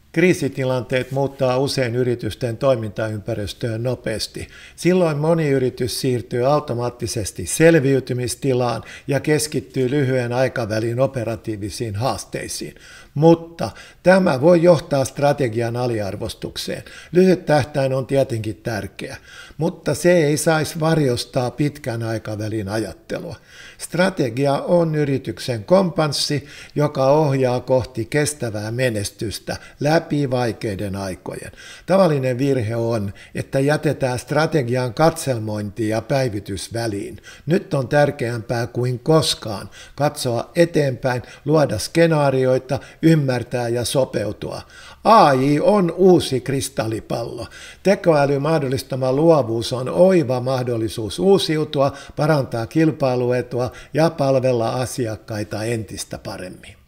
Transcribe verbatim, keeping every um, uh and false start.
Kriisitilanteet muuttaa usein yritysten toimintaympäristöä nopeasti. Silloin moni yritys siirtyy automaattisesti selviytymistilaan ja keskittyy lyhyen aikavälin operatiivisiin haasteisiin. Mutta tämä voi johtaa strategian aliarvostukseen. Lyhyt tähtäin on tietenkin tärkeä, mutta se ei saisi varjostaa pitkän aikavälin ajattelua. Strategia on yrityksen kompanssi, joka ohjaa kohti kestävää menestystä läpi vaikeiden aikojen. Tavallinen virhe on, että jätetään strategian katselmointi ja päivitys väliin. Nyt on tärkeämpää kuin koskaan katsoa eteenpäin, luoda skenaarioita, ymmärtää ja sopeutua. A I on uusi kristallipallo. Tekoäly mahdollistama luovuus on oiva mahdollisuus uusiutua, parantaa kilpailuetua ja palvella asiakkaita entistä paremmin.